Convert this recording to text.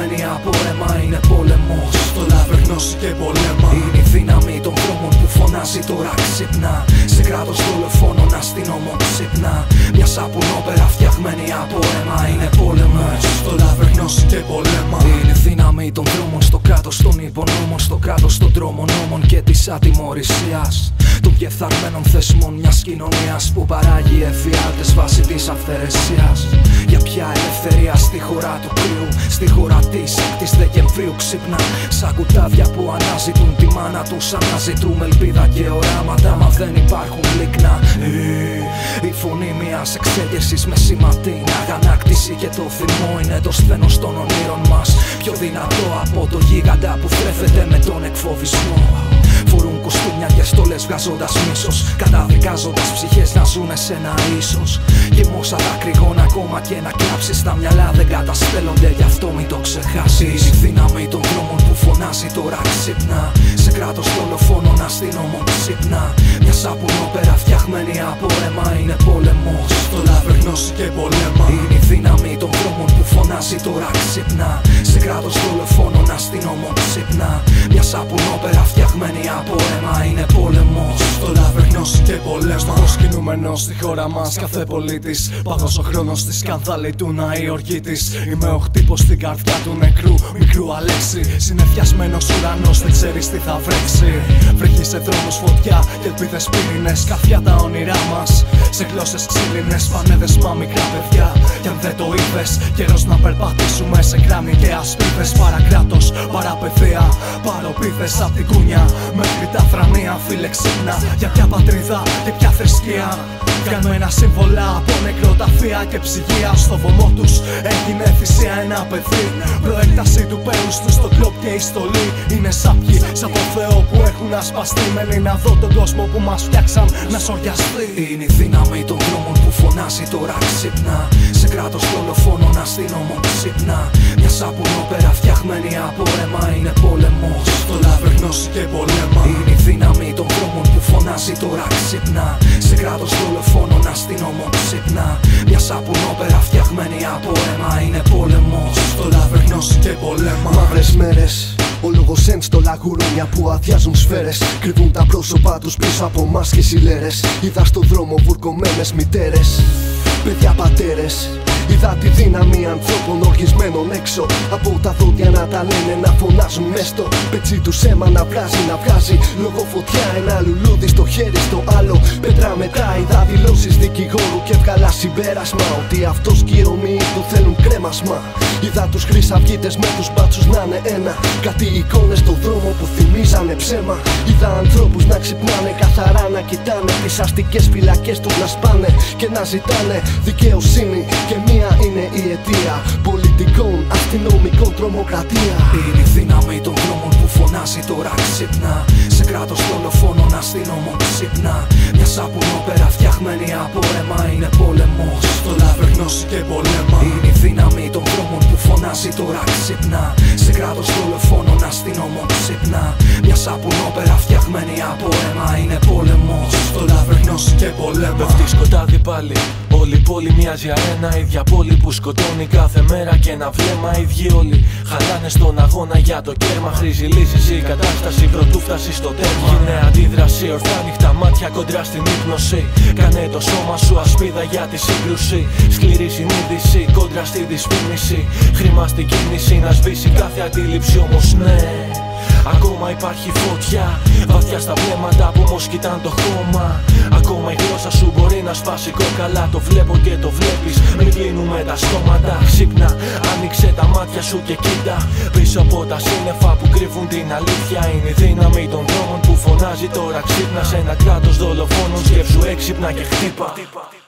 φτιαγμένη από αίμα. Είναι πόλεμος, το λαβερνός και πολέμα. Είναι η δύναμη των δρόμων που φωνάζει τώρα ξύπνα. Σε κράτος δολοφόνων αστυνόμων ξύπνα. Μια σαπουνόπερα φτιαγμένη από αίμα. Είναι πόλεμος, το λαβερνός και πολέμα. Είναι η δύναμη των δρόμων στο κράτος των υπονόμων. Στο κράτος των τρομονόμων και της ατιμωρησίας. Των διεφθαρμένων θεσμών μιας κοινωνίας που παράγει εφιάλτες βάσει της αυθαιρεσίας. Για ποια ελευθερία στη χώρα του κρύου, στη χώρα της 6ης Δεκεμβρίου ξύπνα. Σαν κουτάδια που αναζητούν τη μάνα τους, αναζητούμε ελπίδα και οράματα, μα δεν υπάρχουν λίκνα. Η φωνή μιας εξέγερσης με σήμα την αγανάκτηση και το θυμό είναι το σθένος των ονείρων μας. Πιο δυνατό από το γίγαντα που θρέφεται με τον εκφοβισμό. Φορούν κοστούμια και στολές βγάζοντας μίσος, καταδικάζοντας ψυχές να ζουνε σε ένα ίσως. Γεμόσα δακρυγόνα ακόμα και να κλάψεις, τα μυαλά δεν καταστέλλονται, γι' αυτό μην το ξεχάσεις. Η δύναμη των δρόμων που φωνάζει τώρα ξύπνα. Σε κράτος δολοφόνων αστυνόμων ξύπνα. Μια σαπουνόπερα φτιαγμένη από αίμα. Είναι πόλεμος, το λαβερνός και πολέμα. Είναι η δύναμη των δρόμων που φωνάζει τώρα ξύπνα. Σε κράτος δολοφόνων αστυνόμων ξύπνα. Μια σαπουνόπερα φτιαγμένη από αίμα. Είναι πόλεμος, το λαβερνός και πολέμα. Προσκυνούμενος στη χώρα μας κάθε πολίτης. Πάγος ο χρόνος στη σκανδάλη του να η οργή της. Είμαι ο χτύπος στην καρδιά του νεκρού μικρού Αλέξη. Συνεφιασμένος ουρανός δεν ξέρεις τι θα βρέξει. Βρέχει σε δρόμους φωτιά και ελπίδες πύρινες. Καρδιά τα όνειρά μας σε γλώσσες ξύλινες. Πάνε δεσμά μικρά παιδιά. Κι αν δεν το είπες, καιρός να περπατήσουμε σε κράνη και ασπίδες. Παρακράτος, παραπαιδεία, παροπίδες απ' την κούνια μέχρι τα θρανία. Φίλε ξύπνα, για ποια πατρίδα και ποια θρησκεία. Κάνμενα σύμβολα από νεκροταφεία και ψυγεία. Στο βωμό τους έγινε θυσία ένα παιδί. Προέκταση του πέους τους στο κλόπ και η στολή. Είναι σάπιοι σαν το Θεό που έχουν ασπαστεί. Μένει να δω τον κόσμο που μας φτιάξαν να σοριαστεί. Είναι η δύναμη των δρόμων που φωνάζει τώρα ξύπνα. Σε κράτος δολοφόνων αστυνόμων ξύπνα. Μια σαπουνόπερα φτιαγμένη από αίμα. Είναι πόλεμος, το λαβερνός και πολέμα. Είναι η δύναμη των δρόμων που φωνάζει τώρα ξύπνα. Σε κράτος δολοφόνων αστυνόμων ξύπνα. Μια σαπουνόπερα φτιαγμένη από αίμα. Είναι πόλεμος, το λαβερνός και πολέμα. Μαύρες μέρες, ο λόγος εν στο λαγουρούνια που αδειάζουν σφαίρες. Κρύβουν τα πρόσωπά τους πίσω από μάσκες ηλέρες. Είδα στο δρόμο βουρκωμένες μητέρες, παιδιά πατέρες. Είδα τη δύναμη ανθρώπων οργισμένων έξω. Από τα δόντια να τα λένε, να φωνάζουν μες στο πετσί τους αίμα να βράζει, να βγάζει λόγω φωτιά. Ένα λουλούδι στο χέρι στο άλλο. Πέτρα μετά είδα δηλώσεις δικηγόρου και έβγαλα συμπέρασμα ότι αυτός και οι ομοίοι του θέλουν κρέμασμα. Είδα τους χρυσαυγίτες με τους μπάτσους να είναι ένα. Κάτι εικόνες στον δρόμο που θυμίζανε ψέμα. Είδα ανθρώπους να ξυπνάνε καθαρά, να κοιτάνε τις αστικές φυλακές τους να σπάνε και να ζητάνε δικαιοσύνη. Και μία είναι η αιτία πολιτικών, αστυνομικών, τρομοκρατία. Είναι η δύναμη των δρόμων που φωνάζει τώρα ξύπνα. Σε κράτος δολοφόνων αστυνόμων ξύπνα. Μια σαπουνόπερα φτιαγμένη από αίμα. Είναι πόλεμος, το λαβερνός και πολέμα. Είναι η δύναμη των δρόμων που φωνάζει τώρα ξύπνα. Σε κράτος δολοφόνων αστυνόμων ξύπνα. Μια σαπουνόπερα φτιαγμένη από αίμα. Είναι πόλεμος, το λαβερνός και πολέμα. Πέφτει σκοτάδι πάλι, όλη η πόλη μοιάζει αρένα. Ίδια πόλη που σκοτώνει κάθε μέρα και ένα βλέμμα. Ίδιοι όλοι χαλάνε στον αγώνα για το κέρμα. Χρήζει λύσεις η κατάσταση προτού φτάσει στο τέρμα. Είναι αντίδραση, ορθά νύχτα μάτια κοντρά στην ύπνωση. Κάνε το σώμα σου ασπίδα για τη σύγκρουση. Σκληρή συνείδηση κόντρα στη δυσφήμιση. Χρήμα στην κίνηση να σβήσει κάθε αντίληψη, όμως ναι. Ακόμα υπάρχει φωτιά βαθιά στα βλέμματα που όμως κοιτάν το χώμα. Ακόμα η γλώσσα σου μπορεί να σπάσει κόκαλα. Το βλέπω και το βλέπεις, μην κλείνουμε τα στόματα. Ξύπνα, άνοιξε τα μάτια σου και κοίτα. Πίσω από τα σύννεφα που κρύβουν την αλήθεια. Είναι η δύναμη των δρόμων που φωνάζει τώρα ξύπνα. Σε ένα κράτος δολοφόνων σκέψου έξυπνα και χτύπα.